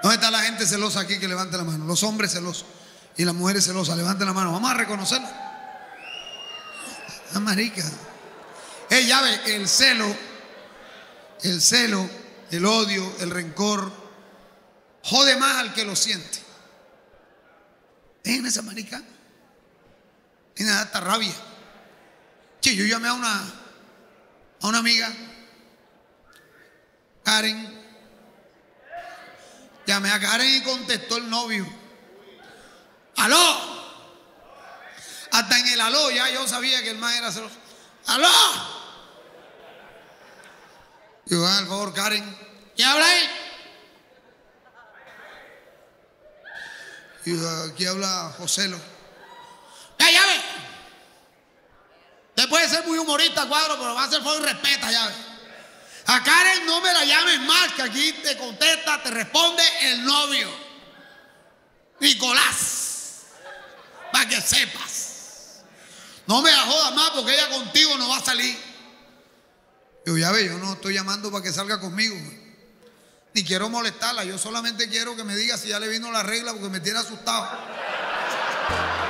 ¿Dónde está la gente celosa aquí? Que levante la mano. Los hombres celosos y las mujeres celosas, levanten la mano. Vamos a reconocerlo. La marica. Ya ve, el celo, el odio, el rencor, jode más al que lo siente. Dejen esa marica. Tiene hasta rabia. Che, yo llamé a una amiga, Karen. Llamé a Karen y contestó el novio. ¡Aló! Hasta en el aló ya yo sabía que el man era celoso. ¡Aló! Digo, por favor, Karen. ¿Quién habla ahí? Digo, aquí habla Joselo. Ya ve. Usted puede ser muy humorista, cuadro, pero va a ser favor y respeta, ya ve. A Karen no me la llames más, que aquí te contesta, te responde el novio. Nicolás. Para que sepas. No me la jodas más porque ella contigo no va a salir. Yo ya ve, yo no estoy llamando para que salga conmigo. Ni quiero molestarla, yo solamente quiero que me diga si ya le vino la regla porque me tiene asustado.